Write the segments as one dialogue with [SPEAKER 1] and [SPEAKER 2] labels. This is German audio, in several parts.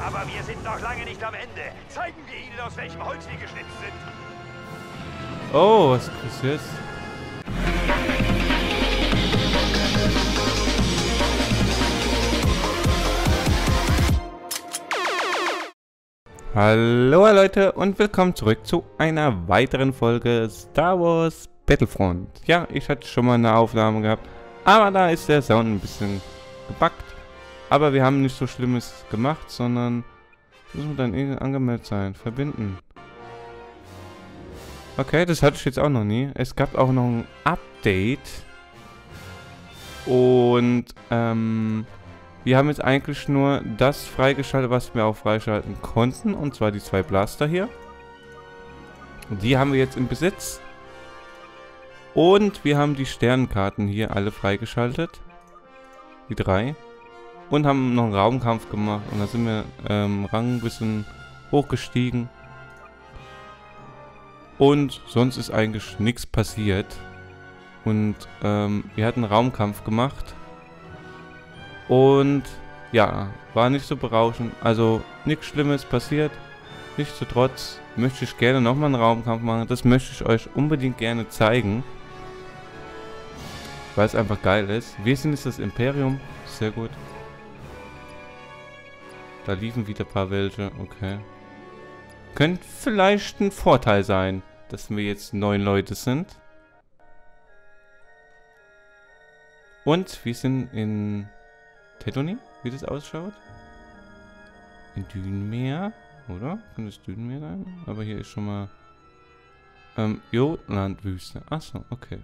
[SPEAKER 1] Aber wir sind noch lange nicht am Ende. Zeigen wir ihnen, aus welchem Holz wir geschnitzt sind.
[SPEAKER 2] Oh, was ist jetzt? Hallo Leute und willkommen zurück zu einer weiteren Folge Star Wars Battlefront. Ja, ich hatte schon mal eine Aufnahme gehabt, aber da ist der Sound ein bisschen gebuggt. Aber wir haben nicht so Schlimmes gemacht, sondern müssen wir dann irgendwie angemeldet sein. Verbinden. Okay, das hatte ich jetzt auch noch nie. Es gab auch noch ein Update. Und, wir haben jetzt eigentlich nur das freigeschaltet, was wir auch freischalten konnten. Und zwar die 2 Blaster hier. Und die haben wir jetzt im Besitz. Und wir haben die Sternenkarten hier alle freigeschaltet. Die 3. Und haben noch einen Raumkampf gemacht. Und da sind wir Rang ein bisschen hochgestiegen. Und sonst ist eigentlich nichts passiert. Und wir hatten einen Raumkampf gemacht. Und ja, war nicht so berauschend. Also nichts Schlimmes passiert. Nichtsdestotrotz möchte ich gerne nochmal einen Raumkampf machen. Das möchte ich euch unbedingt gerne zeigen. Weil es einfach geil ist. Wir sind jetzt das Imperium. Sehr gut. Da liefen wieder ein paar welche. Okay. Könnte vielleicht ein Vorteil sein, dass wir jetzt 9 Leute sind. Und wir sind in Tatooine, wie das ausschaut. In Dünenmeer, oder? Kann das Dünenmeer sein? Aber hier ist schon mal Jotlandwüste. Achso, okay.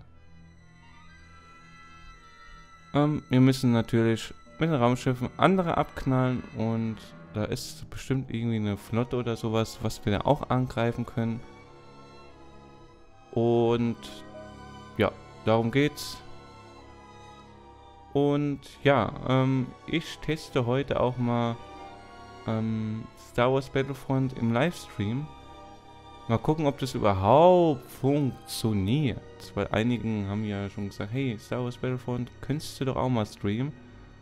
[SPEAKER 2] Wir müssen natürlich mit den Raumschiffen andere abknallen und da ist bestimmt irgendwie eine Flotte oder sowas, was wir da auch angreifen können. Und ja, darum geht's. Und ja, ich teste heute auch mal Star Wars Battlefront im Livestream. Mal gucken, ob das überhaupt funktioniert. Weil einigen haben ja schon gesagt, hey, Star Wars Battlefront, könntest du doch auch mal streamen.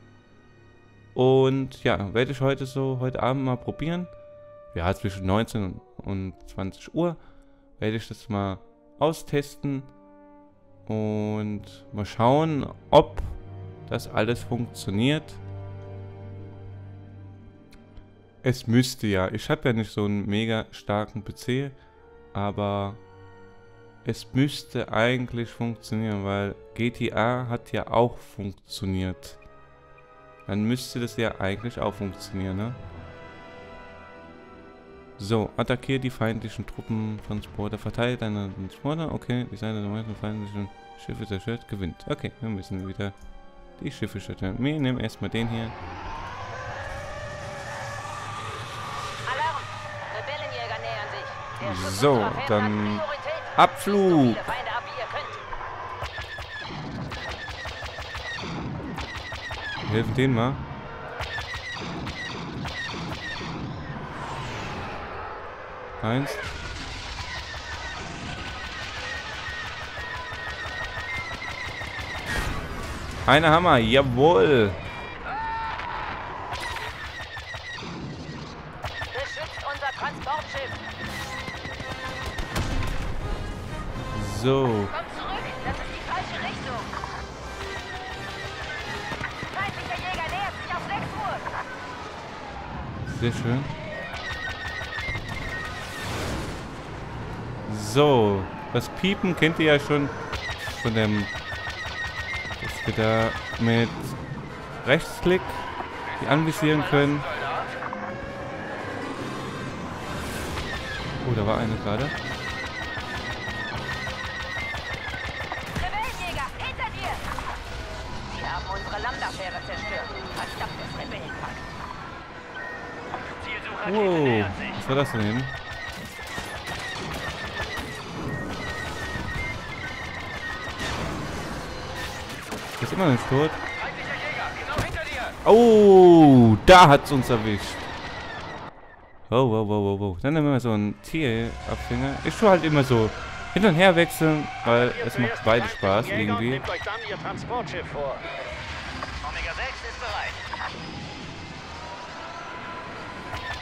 [SPEAKER 2] Und ja, werde ich heute Abend mal probieren. Ja, zwischen 19 und 20 Uhr werde ich das mal austesten. Und mal schauen, ob das alles funktioniert. Es müsste ja. Ich habe ja nicht so einen mega starken PC. Aber es müsste eigentlich funktionieren, weil GTA hat ja auch funktioniert. Dann müsste das ja eigentlich auch funktionieren, ne? So, attackiert die feindlichen Truppentransporter, verteilt einen Transporter. Okay, die Seite der meisten feindlichen Schiffe zerstört, gewinnt. Okay, wir müssen wieder die Schiffe zerstören. Wir nehmen erstmal den hier.
[SPEAKER 3] Alarm! Rebellenjäger nähern sich.
[SPEAKER 2] So, dann Abflug! Wir helfen denen mal. Eins. Eine Hammer, jawohl.
[SPEAKER 3] Beschützt unser Transportschiff.
[SPEAKER 2] So.
[SPEAKER 3] Komm zurück, das ist die falsche Richtung. Feindlicher Jäger nähert sich auf 6 Uhr.
[SPEAKER 2] Sehr schön. So, das Piepen kennt ihr ja schon von dem, dass wir da mit Rechtsklick die anvisieren können. Oh, da war eine gerade.
[SPEAKER 3] Rebellenjäger, hinter dir! Sie haben unsere Lambda-Fähre zerstört. Verdammtes Rebellenpack.
[SPEAKER 2] Wow, was war das denn hin? Ist immer nicht tot. Oh, da hat's uns erwischt. Oh, wow, wow, wow, wow. Dann nehmen wir so einen Tierabfänger. Ich tue halt immer so hin und her wechseln, weil es macht beide Spaß irgendwie.
[SPEAKER 1] Nehmt euch dann ihr Transportschiff vor. Omega 6 ist bereit.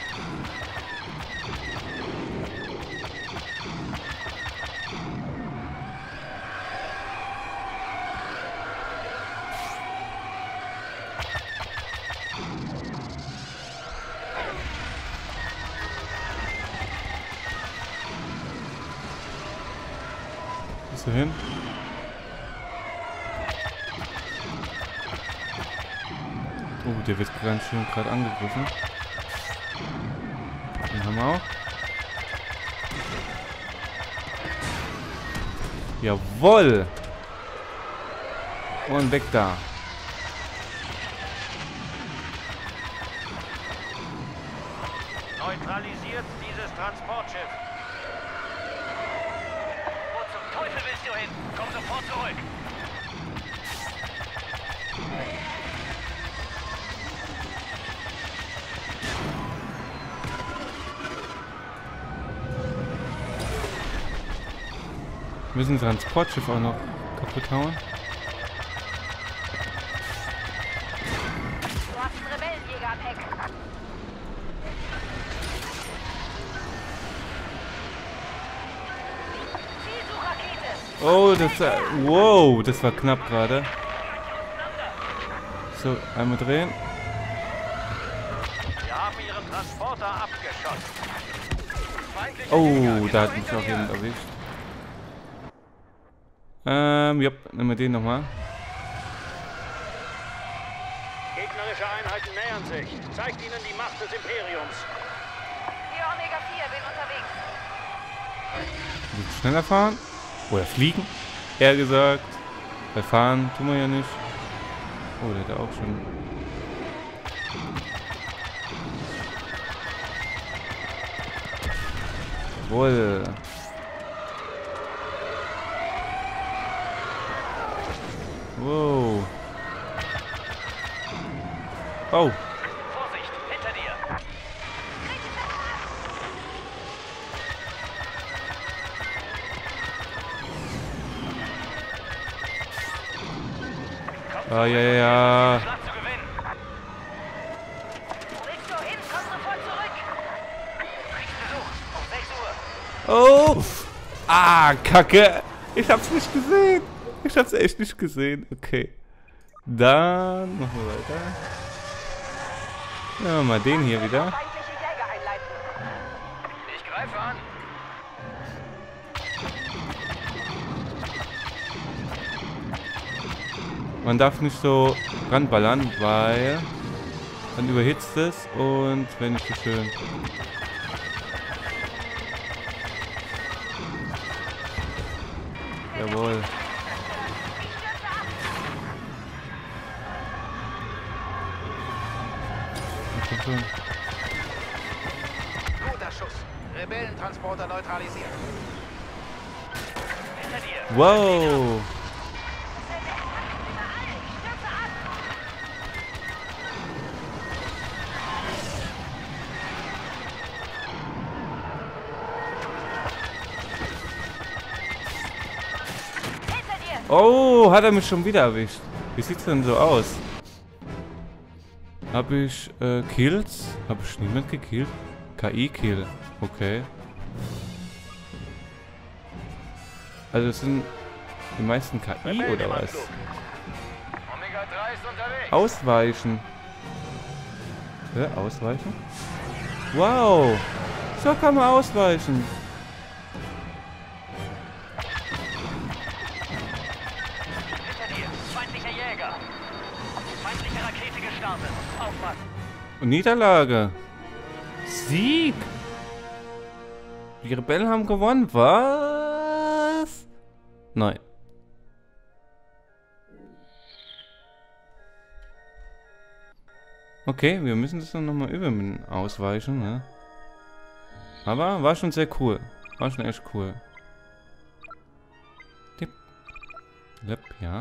[SPEAKER 2] Bis dahin. Oh, der wird ganz schön gerade angegriffen. Den haben wir auch. Jawohl! Und weg da.
[SPEAKER 1] Neutralisiert dieses Transportschiff. Wo zum Teufel willst du hin? Komm sofort zurück.
[SPEAKER 2] Wir müssen das Transportschiff auch noch kaputt hauen.
[SPEAKER 3] Du hast einen Rebellenjäger am Heck. Zielsuchrakete.
[SPEAKER 2] Oh, das war... Wow, das war knapp gerade. So, einmal drehen.
[SPEAKER 1] Wir haben ihren Transporter abgeschossen. Feindlicher
[SPEAKER 2] Oh,
[SPEAKER 1] Jäger,
[SPEAKER 2] da hat
[SPEAKER 1] genau
[SPEAKER 2] mich auch
[SPEAKER 1] hinter
[SPEAKER 2] jemand
[SPEAKER 1] dir.
[SPEAKER 2] erwischt. Ja, nehmen wir den nochmal.
[SPEAKER 1] Gegnerische Einheiten nähern sich. Zeigt ihnen die Macht des Imperiums.
[SPEAKER 3] Hier Omega 4, bin unterwegs.
[SPEAKER 2] Bisschen schneller fahren. Oder fliegen, eher gesagt. Weil fahren tun wir ja nicht. Oh, der hat auch schon... Jawohl. Wow. Oh.
[SPEAKER 1] Vorsicht, hinter dir.
[SPEAKER 2] Ah, ja.
[SPEAKER 1] Schlag zu gewinnen.
[SPEAKER 3] Wo willst du hin? Komm sofort zurück.
[SPEAKER 1] Kriegsbesuch um 6 Uhr.
[SPEAKER 2] Oh. Ah, Kacke. Ich hab's nicht gesehen. Ich hab's echt nicht gesehen. Okay. Dann machen wir weiter. Ja, mal den hier wieder.
[SPEAKER 3] Feindliche Jäger einleiten.
[SPEAKER 1] Ich greife an.
[SPEAKER 2] Man darf nicht so ranballern, weil dann überhitzt es und wenn nicht so schön. Jawohl. Komm schon.
[SPEAKER 1] Guter Schuss. Rebellentransporter neutralisiert. Hinter dir.
[SPEAKER 2] Wow. Oh, hat er mich schon wieder erwischt. Wie sieht's denn so aus? Hab ich Kills? Hab ich niemand gekillt? KI-Kill. Okay. Also es sind die meisten KI oder was?
[SPEAKER 1] Omega 3 ist unterwegs.
[SPEAKER 2] Ausweichen. Ausweichen? Wow. So kann man ausweichen.
[SPEAKER 1] Hinter dir. Feindlicher Jäger. Feindliche Rakete gestartet. Aufpassen.
[SPEAKER 2] Und Niederlage. Sieg. Die Rebellen haben gewonnen. Was? Nein. Okay, wir müssen das dann nochmal üben mit dem Ausweichen, ne? Aber war schon sehr cool. War schon echt cool. Tipp. Lep, ja.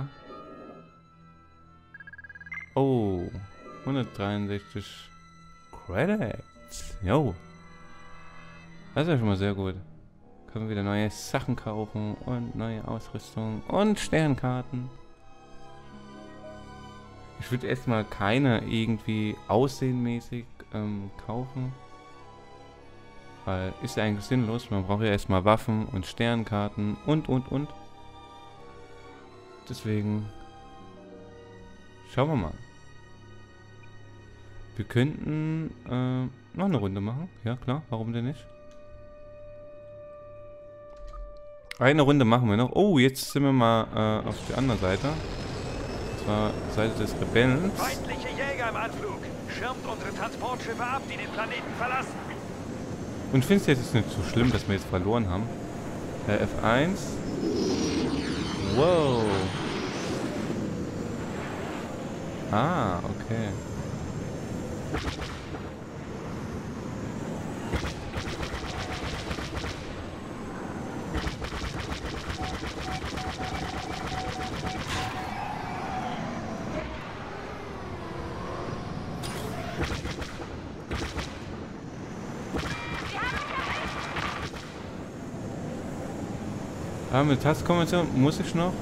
[SPEAKER 2] Oh. 163 Credits. Jo. Das ist ja schon mal sehr gut. Können wir wieder neue Sachen kaufen und neue Ausrüstung und Sternkarten. Ich würde erstmal keine irgendwie aussehenmäßig kaufen. Weil ist ja eigentlich sinnlos. Man braucht ja erstmal Waffen und Sternkarten und. Deswegen schauen wir mal. Wir könnten noch eine Runde machen. Ja klar, warum denn nicht? Eine Runde machen wir noch. Oh, jetzt sind wir mal auf der anderen Seite. Und zwar Seite des Rebellens.
[SPEAKER 1] Feindliche Jäger im Anflug. Schirmt unsere Transportschiffe ab, die den Planeten verlassen.
[SPEAKER 2] Und findest du jetzt nicht so schlimm, dass wir jetzt verloren haben? F1. Wow. Ah, okay. Mit Tastkombination muss ich noch.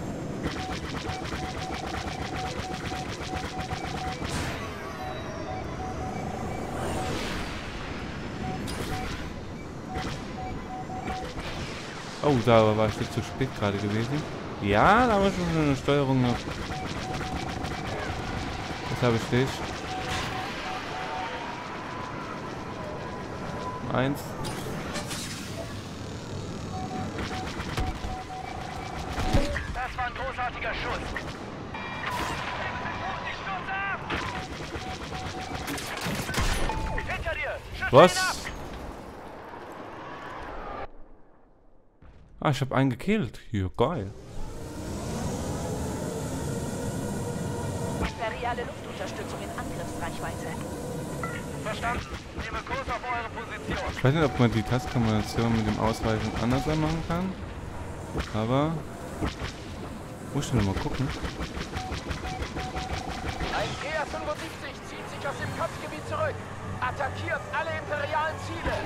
[SPEAKER 2] Oh, da war ich jetzt zu spät gerade gewesen. Ja, da haben wir schon eine Steuerung noch. Das habe ich dich. 1.
[SPEAKER 1] Das war ein großartiger Schuss. Hinter dir! Schütze ihn ab!
[SPEAKER 2] Was? Ah, ich habe einen gekillt. Ja, geil.
[SPEAKER 3] Imperiale Luftunterstützung in Angriffsreichweite.
[SPEAKER 1] Verstanden. Nehme Kurs auf eure Position.
[SPEAKER 2] Ich weiß nicht, ob man die Tastkombination mit dem Ausweichen anders machen kann. Aber... Muss ich noch mal gucken.
[SPEAKER 4] Ein TR-75 zieht sich aus dem Kampfgebiet zurück. Attackiert alle imperialen Ziele.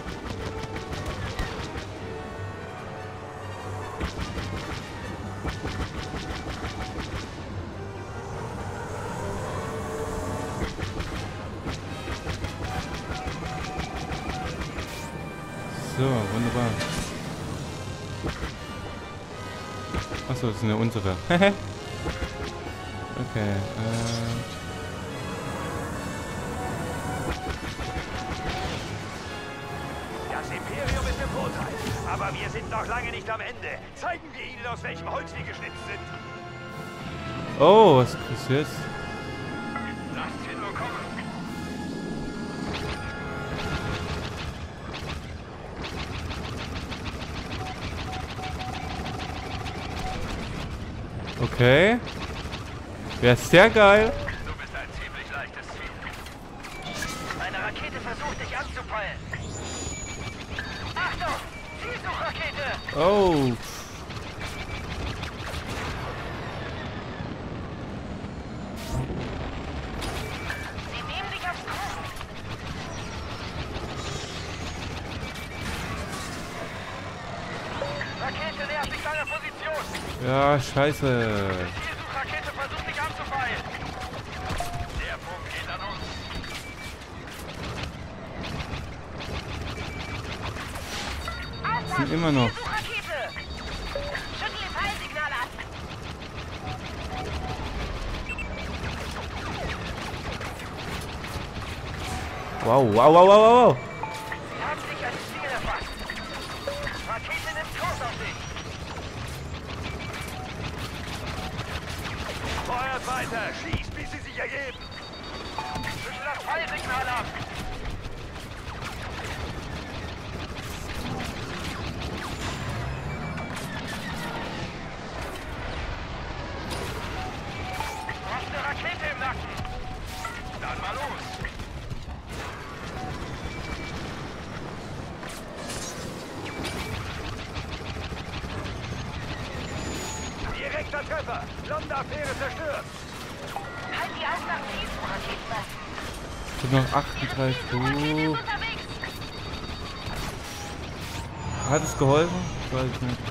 [SPEAKER 2] So, wunderbar. Achso, das sind ja unsere. Okay,
[SPEAKER 1] Das Imperium ist im Vorteil. Aber wir sind noch lange nicht am Ende. Zeigen wir ihnen, aus welchem Holz wir geschnitzt sind.
[SPEAKER 2] Oh, was ist jetzt?
[SPEAKER 1] Lasst sie nur kommen.
[SPEAKER 2] Okay. Wäre sehr geil.
[SPEAKER 1] Du bist ein ziemlich leichtes Ziel. Eine Rakete versucht dich anzupeilen. Achtung! Zielsuchrakete!
[SPEAKER 2] Oh.
[SPEAKER 3] Sie nehmen dich aufs Korn.
[SPEAKER 1] Rakete nähert sich deiner Position.
[SPEAKER 2] Ja, scheiße.
[SPEAKER 1] Zielsuchrakete versucht dich anzupeilen. Der Punkt geht an uns.
[SPEAKER 2] Sind immer noch.
[SPEAKER 3] Zielsuchrakete! Schüttel das Heilsignal an.
[SPEAKER 2] Wow, wow, wow, wow, wow.
[SPEAKER 1] Sie haben dich als Ziel erfasst. Rakete nimmt Kurs auf dich. Feuert weiter. Schießt, bis sie sich ergeben. Schüttel das Fallsignal ab. Du hast eine Rakete im Nacken. Dann mal los. Direkter Treffer. Lambda-Fähre zerstört.
[SPEAKER 3] Halt die Augen nach Zielsuchraketen fest.
[SPEAKER 2] Es sind noch 38.
[SPEAKER 3] Rakete ist unterwegs.
[SPEAKER 2] Hat es geholfen? Ich weiß es nicht.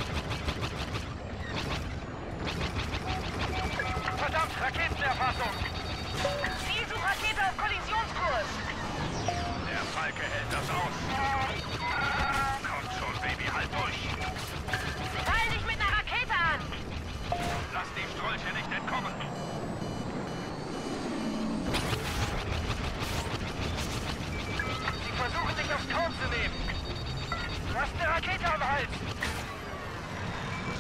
[SPEAKER 1] Verdammt, Raketenerfassung.
[SPEAKER 3] Zielsuchrakete auf Kollisionskurs.
[SPEAKER 1] Der Falke hält das aus. Kommt schon, Baby, halt durch.
[SPEAKER 3] Teil dich mit einer Rakete an.
[SPEAKER 1] Lass die Strolche nicht entkommen. Sie versuchen dich aufs Korn zu nehmen. Du hast eine Rakete am Hals.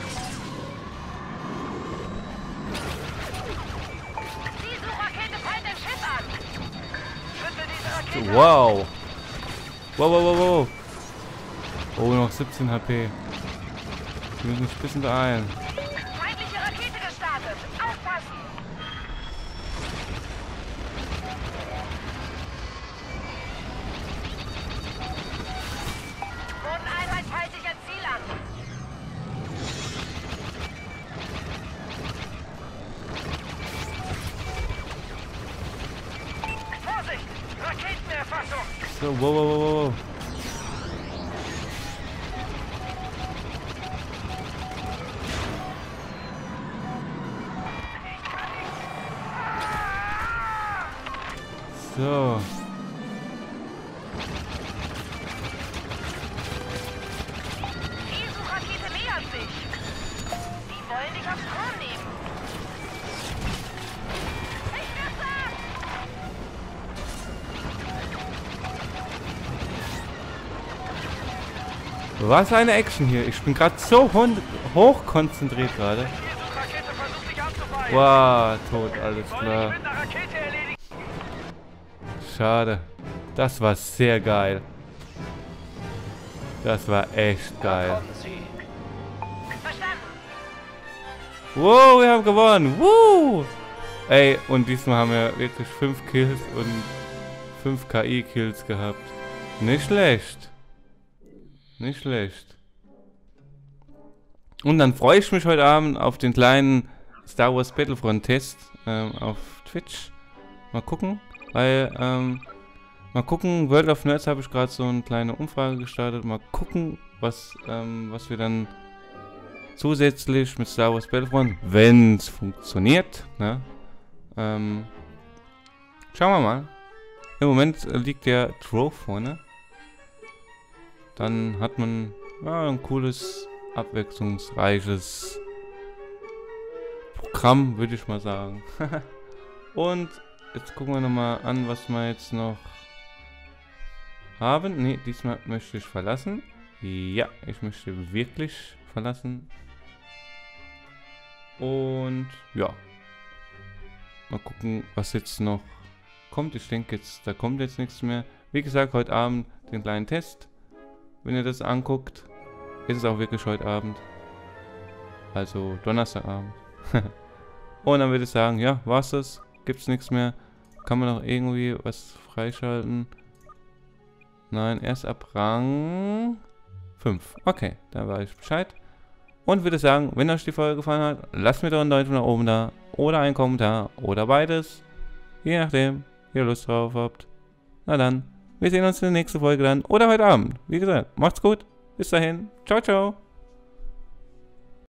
[SPEAKER 3] Diese Rakete fällt dem Schiff an.
[SPEAKER 1] Schüttel diese Rakete.
[SPEAKER 2] Wow. Wow, wow, wow, wow. Oh, noch 17 HP. Wir müssen uns ein bisschen beeilen.
[SPEAKER 3] Feindliche Rakete gestartet. Aufpassen. Bodeneinheit teilt sich ein Ziel an.
[SPEAKER 1] Vorsicht! Raketenerfassung!
[SPEAKER 2] So, wow, wow, wow, wow. So.
[SPEAKER 3] Die Suchrakete nähert sich. Sie wollen dich aufs Korn nehmen. Ich werde
[SPEAKER 2] Was eine Action hier. Ich bin gerade so hoch konzentriert gerade.
[SPEAKER 1] Die Suchrakete versucht dich abzufeiern.
[SPEAKER 2] Wow, tot, alles
[SPEAKER 1] Soll
[SPEAKER 2] klar.
[SPEAKER 1] ich mit einer Rakete erledigen?
[SPEAKER 2] Schade. Das war sehr geil. Das war echt geil.
[SPEAKER 4] Kommen Sie.
[SPEAKER 3] verstanden.
[SPEAKER 2] Wow, wir haben gewonnen. Woo! Ey, und diesmal haben wir wirklich 5 Kills und 5 KI-Kills gehabt. Nicht schlecht. Nicht schlecht. Und dann freue ich mich heute Abend auf den kleinen Star Wars Battlefront Test auf Twitch. Mal gucken, weil, mal gucken, World of Nerds habe ich gerade so eine kleine Umfrage gestartet. Mal gucken, was wir dann zusätzlich mit Star Wars Battlefront, wenn es funktioniert, ne? Schauen wir mal. Im Moment liegt der Trove vorne. Dann hat man ja, ein cooles, abwechslungsreiches Programm, würde ich mal sagen. Und jetzt gucken wir nochmal an, was wir jetzt noch haben. Ne, diesmal möchte ich verlassen. Ja, ich möchte wirklich verlassen. Und ja. Mal gucken, was jetzt noch kommt. Ich denke jetzt, da kommt jetzt nichts mehr. Wie gesagt, heute Abend den kleinen Test. Wenn ihr das anguckt, ist es auch wirklich heute Abend. Also Donnerstagabend. Und dann würde ich sagen, ja, war's das. Gibt's nichts mehr. Kann man noch irgendwie was freischalten? Nein, erst ab Rang 5. Okay, da weiß ich Bescheid. Und würde sagen, wenn euch die Folge gefallen hat, lasst mir doch einen Daumen nach oben da. Oder einen Kommentar. Oder beides. Je nachdem, ihr Lust drauf habt. Na dann, wir sehen uns in der nächsten Folge dann. Oder heute Abend. Wie gesagt, macht's gut. Bis dahin. Ciao, ciao.